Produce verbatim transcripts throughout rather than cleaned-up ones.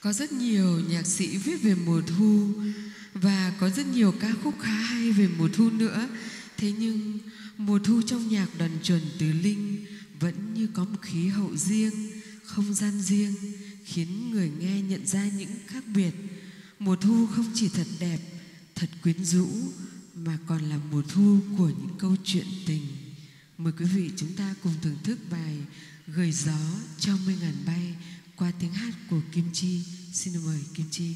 Có rất nhiều nhạc sĩ viết về mùa thu và có rất nhiều ca khúc khá hay về mùa thu nữa. Thế nhưng mùa thu trong nhạc Đoàn Chuẩn Từ Linh vẫn như có một khí hậu riêng, không gian riêng, khiến người nghe nhận ra những khác biệt. Mùa thu không chỉ thật đẹp, thật quyến rũ, mà còn là mùa thu của những câu chuyện tình. Mời quý vị chúng ta cùng thưởng thức bài Gửi gió cho mây ngàn bay qua tiếng hát của Kim Chi. Xin mời Kim Chi.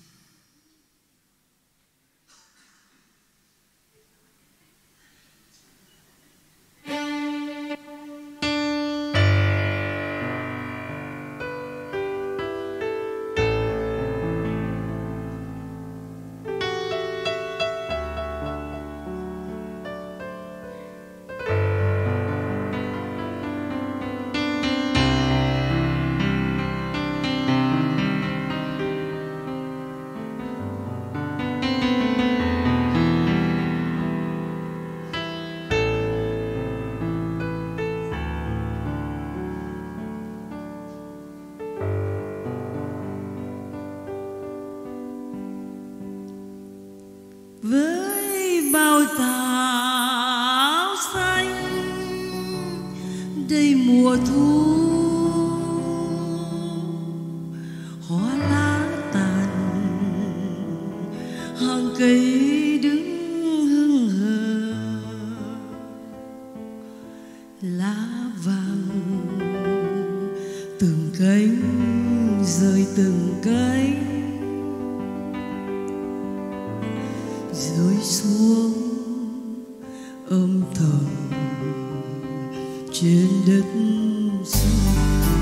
Với bao táo xanh đây mùa thu, hoa lá tàn hàng cây đứng hững hờ, lá vàng từng cánh rơi từng cánh rơi xuống âm thầm trên đất xưa.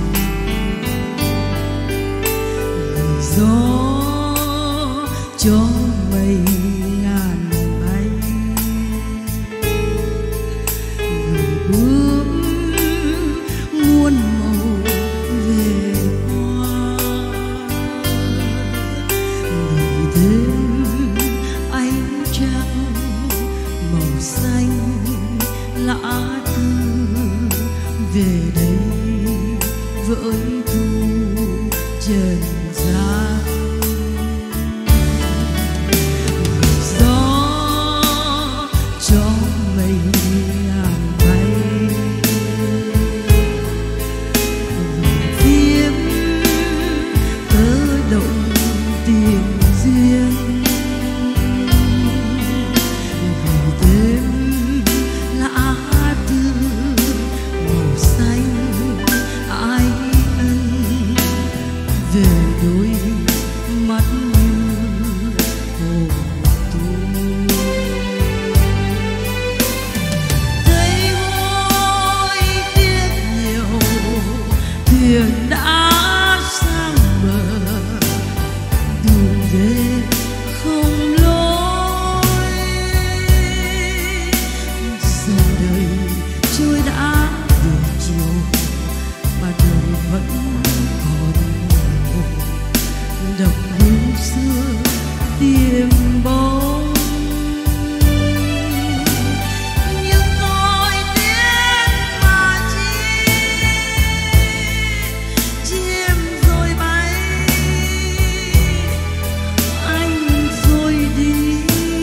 Gửi gió cho mây ngàn bay, gửi bướm muôn màu về hoa, gửi thêm ánh trăng màu xanh lã tư về đây với thu trần gian. Gửi gió cho mây ngàn bay, gửi phiếm tơ động tình duyên, gửi thêm lá tư màu xanh ái ân về đôi mắt như hồ thu. Thấy hối tiếc nhiều thuyền đã sang bờ, đường về không lối. Giờ đời trôi đã về chiều mà đời vẫn còn độc hương xưa tìm bóng. Nhưng tôi tiếc mà chi, chim rồi bay, anh rồi đi.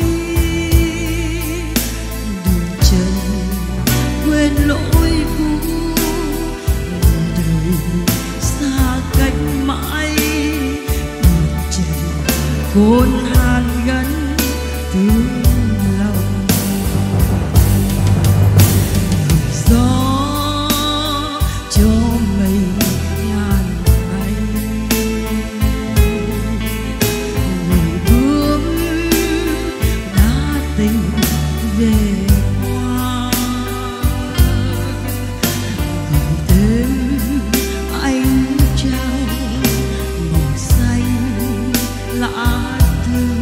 Đường trần quên lỗi cũ, người đời xa cách mãi. Đường trần khôn hàn gắn tiếng lòng. Gửi gió cho mây ngàn bay, gửi bướm đã tình về hoa, gửi thêm ánh trăng màu xanh lã tư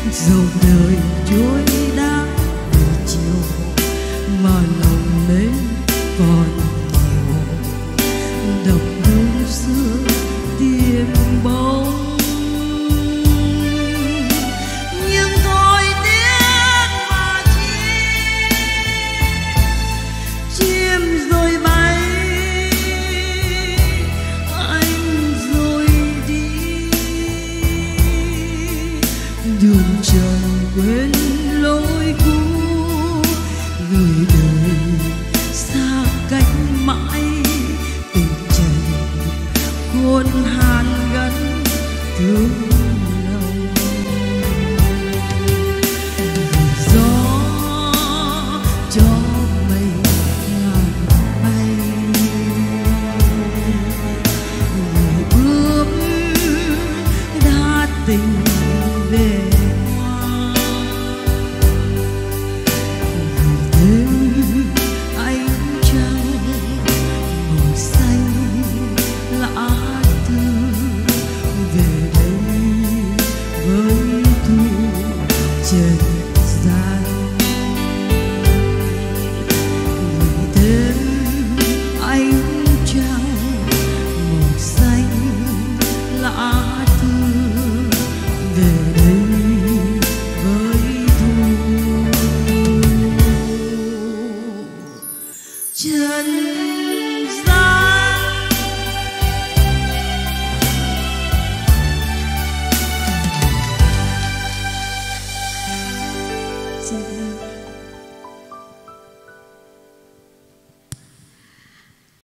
dòng đời trôi đã về chiều mà lòng mến còn nhiều, đọc hương xưa tìm bóng. Nhưng thôi tiếc mà chi, chim rồi bay, anh rồi đi, đường trần quên lối cũ, người đời xa cách mãi, tình trần khôn hàn gắn thương lòng. Gió cho mây ngàn bay, người bước đã tình về hoa, gửi đến ánh trăng màu xanh lá thư, về đây với thu trần gian, gửi đến ánh trăng màu xanh lá thư, về đây